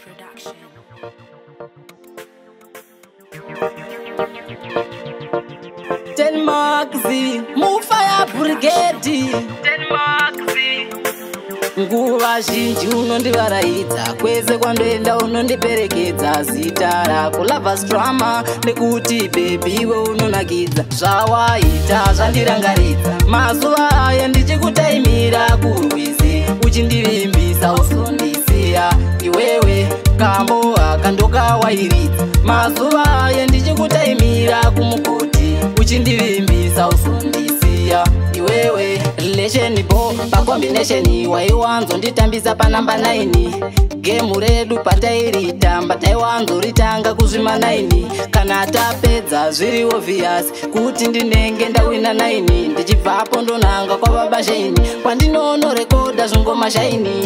Production. Denmarkzi, Mufaya Brigade. Denmarkzi. Nguva zhinji unondivaraidza, kwese kwandoenda unondiperekedza. Zita rako Lovers Drama, nekuti baby iwe unonakidza. Zvawaita zvandirangaridza, mazuva aya ndichikutaimira kurwizi, uchindivimbisa usondisiya. Iwewe kambo akandokawairidza, mazuva aya ndichikutaimira kumukoti, uchindivimbisa usondisiya. Iwewe relation bo pacombination waiwanzonditambisa panamba 9, gemu redu patairitamba taiwanzoritanga kuzvima 9. Kana tapedza zviri obvious kuti ndinenge ndawina 9, ndichibvapo ndonanga kwababa Shaini, kwandinonorekodha zvingoma Shaini.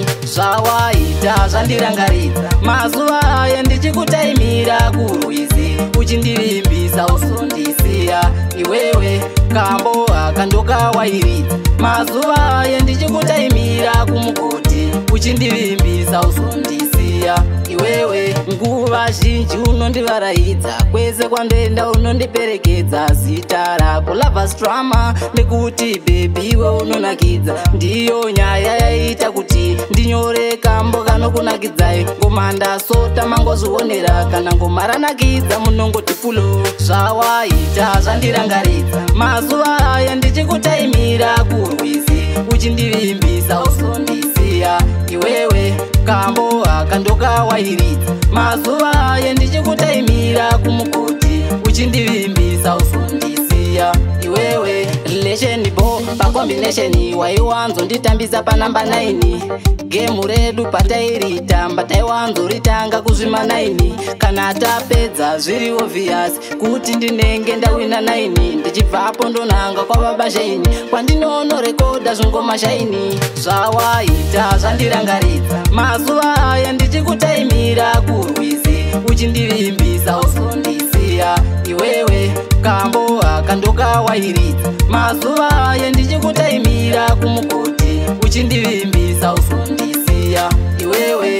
Zvawaita zvandirangaridza, mazuva aya ndichikutaimira kurwizi, uchindivimbisa usondisiya. Iwewe kambo akandokawairidza, mazuva aya ndichikutaimira kumukoti, uchindivimbisa usondisiya. Iwewe nguva zhinji unondivaraidza, kwese kwandoenda unondiperekedza. Zita rako Lovers Drama, nekuti baby iwe unonakidza. Ndiyo nyaya yaita kuti ndinyore kambo kanokunakidzai, ngoma ndasota mangozvionera, kana ngoma ranakidza munongoti fulo. Zvawaita zvandirangaridza, mazuva aya ndichikutaimira kurwizi, uchindivimbisa usondisiya. Iwewe kambo akandokawairidza, mazuva aya ndichikutaimira kumukoti, uchindivimbisa usondisiya. Iwewe relation bo pacombination waiwanzonditambisa panamba 9, gemu redu patairitamba taiwanzoritanga kuzvima 9. Kana tapedza zviri obvious kuti ndinenge ndawina 9, ndichibvapo ndonanga kwababa Shaini, kwandinonorekodha zvingoma Shaini. Zvawaita zvandirangaridza, mazuva aya ndichikutaimira kurwizi, uchindivimbisa usondisiya. Iwewe kambo akandokawairidza, mazuva aya ndichikutaimira kumukoti, uchindivimbisa usondisiya. Iwewe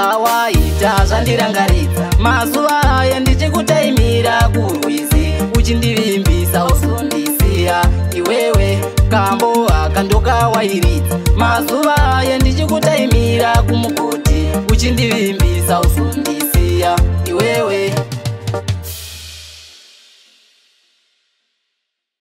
zvawaita zvandirangaridza, mazuva aya ndichikutaimira kurwizi, uchindivimbisa usondisiya. Iwewe kambo akandokawairidza, mazuva aya ndichikutaimira kumukoti, uchindivimbisa usondisiya. Iwewe